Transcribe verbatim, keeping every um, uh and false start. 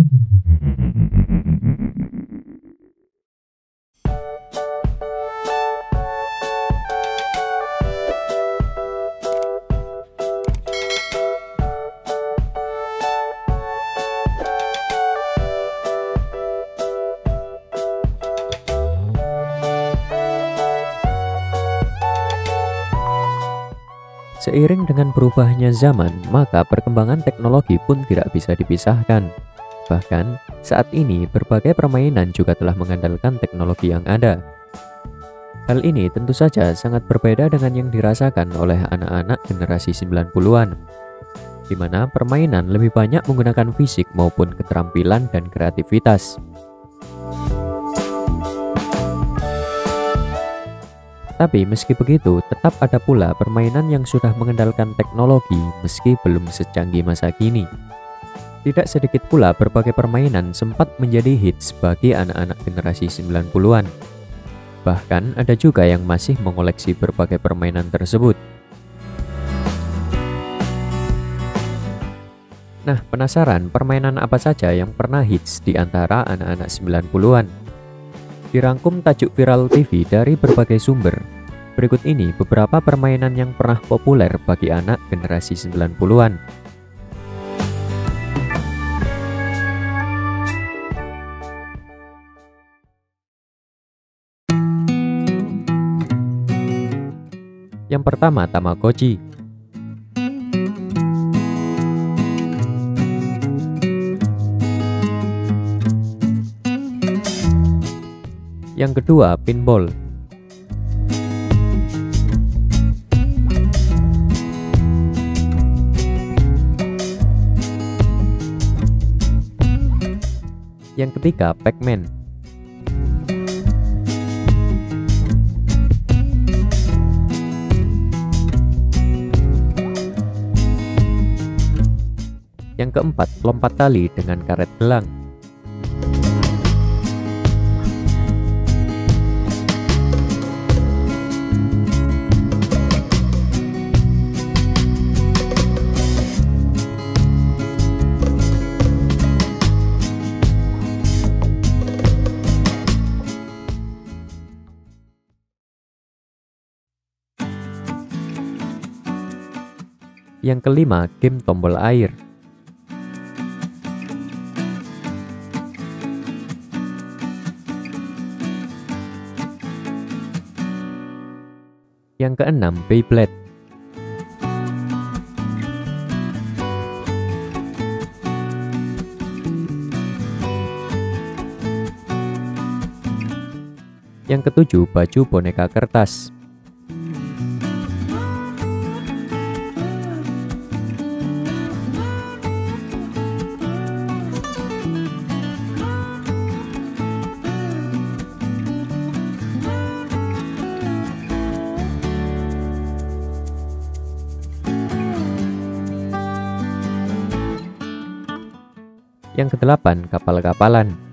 Seiring dengan berubahnya zaman, maka perkembangan teknologi pun tidak bisa dipisahkan. Bahkan, saat ini berbagai permainan juga telah mengandalkan teknologi yang ada. Hal ini tentu saja sangat berbeda dengan yang dirasakan oleh anak-anak generasi sembilan puluhan, di mana permainan lebih banyak menggunakan fisik maupun keterampilan dan kreativitas. Tapi meski begitu, tetap ada pula permainan yang sudah mengandalkan teknologi meski belum secanggih masa kini. Tidak sedikit pula berbagai permainan sempat menjadi hits bagi anak-anak generasi sembilan puluhan. Bahkan ada juga yang masih mengoleksi berbagai permainan tersebut. Nah, penasaran permainan apa saja yang pernah hits di antara anak-anak sembilan puluhan? Dirangkum tajuk Viral T V dari berbagai sumber. Berikut ini beberapa permainan yang pernah populer bagi anak generasi sembilan puluhan. Yang pertama, Tamagotchi. Yang kedua, pinball. Yang ketiga, Pac-Man. Yang keempat, lompat tali dengan karet gelang. Yang kelima, game tombol air. Yang keenam, Beyblade. Yang ketujuh, baju boneka kertas. Yang kedelapan, kapal-kapalan.